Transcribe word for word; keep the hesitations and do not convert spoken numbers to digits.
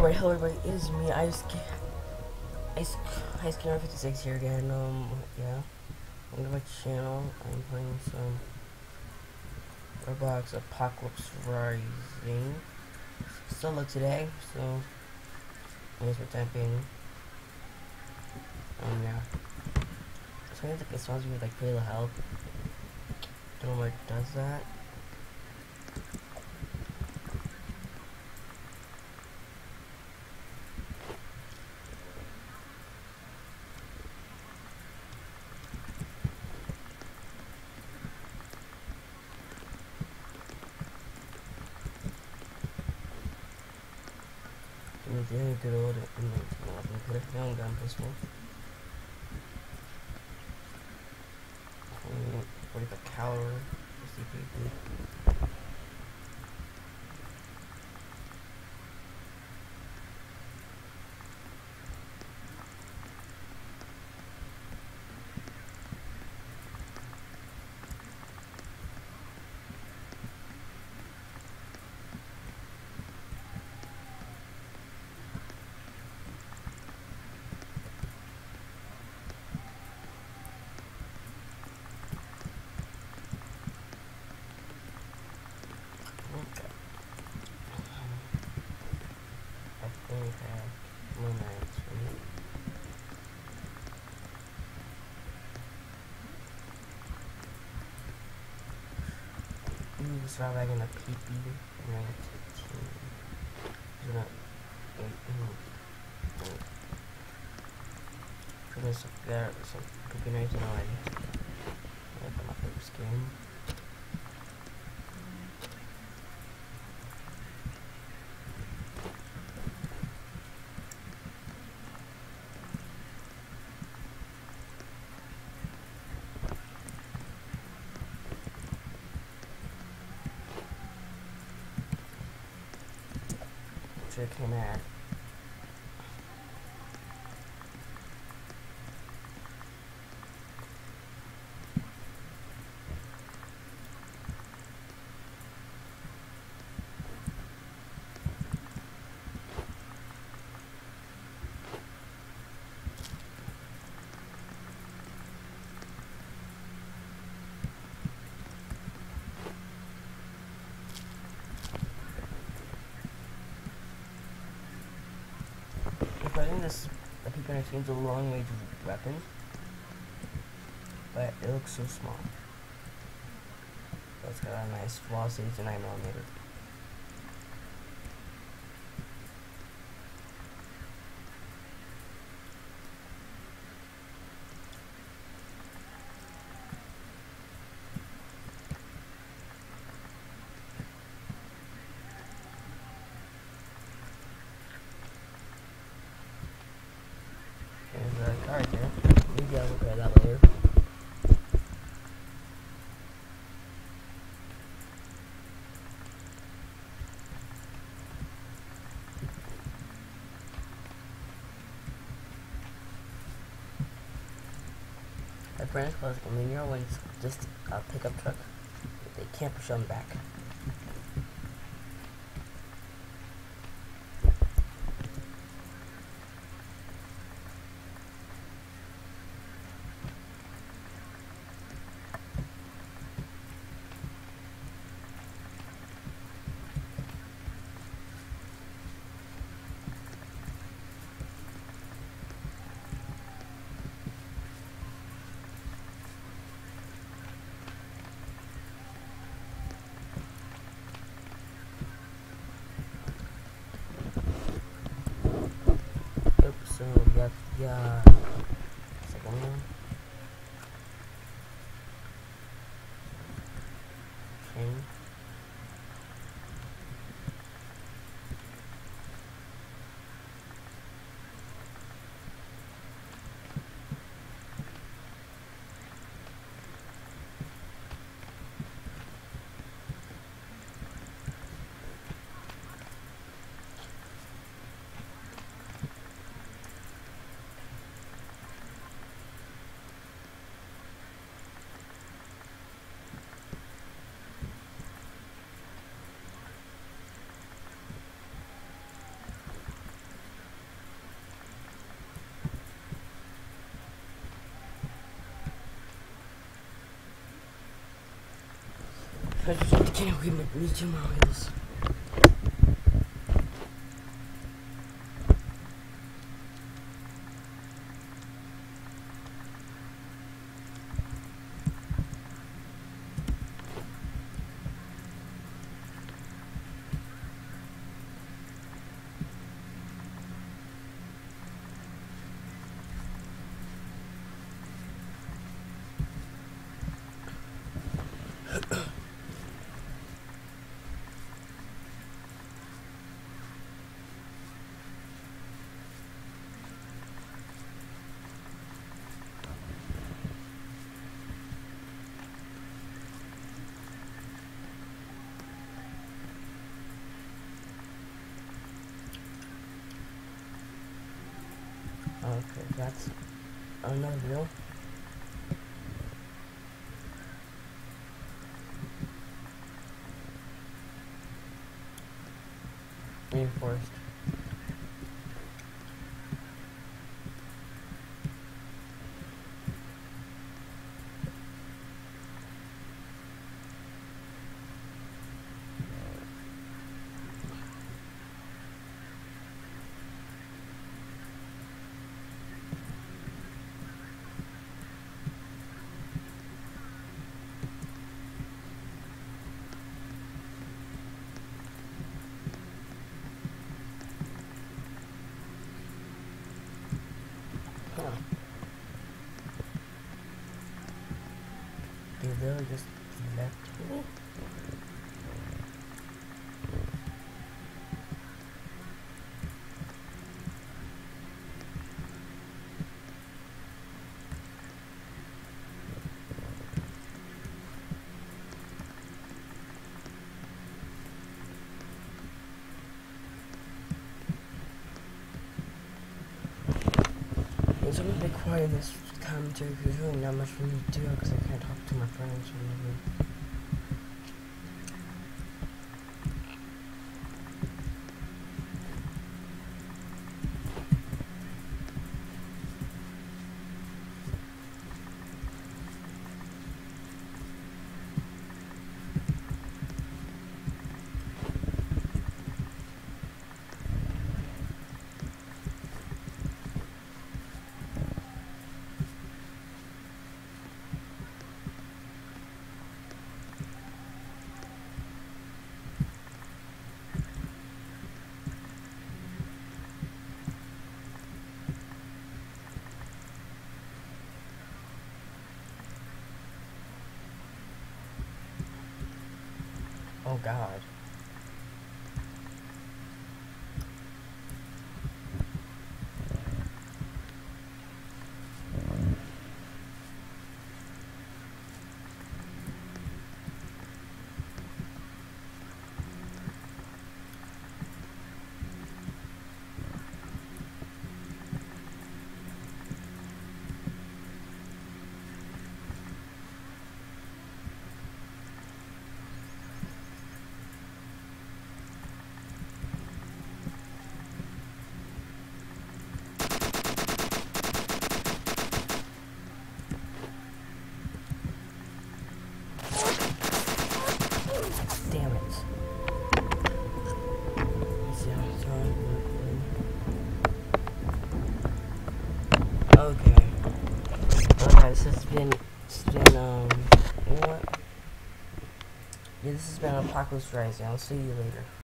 everybody, hello everybody, it is me, Ice Ice Ice King fifty-six here again. Um, yeah, welcome to my channel. I'm playing some Roblox Apocalypse Rising solo today, so I guess we're typing. Um, yeah. So I think it sounds weird, like pretty low help. Don't know why it does that. It was really good old in nineteen eleven. Put a young gun pistol. forty-five caliber. C P P. We have mermaids, right? Ooh, start back in a P P nineteen. Gonna wait, ooh. Goodness, there some P P nineteen already. Like my favorite skin. Trick him out. I think this the P P nineteen is a long range weapon, but it looks so small. So it's got a nice velocity to nine millimeter. There's a car here. Maybe I'll repair that later. My friends close a linear when it's just a pickup truck. They can't push them back. So yeah, yeah. Second one. Okay. I just want to get away with me two miles. Okay, that's another wheel. Reinforced. Huh. They literally just left me? I'm gonna be quiet in this commentary because there's really not much for me to do because I can't talk to my friends or whatever. Oh God. Damn it. Okay. Okay, this has been, it's been, um, you know what? Yeah, this has been Apocalypse Rising. I'll see you later.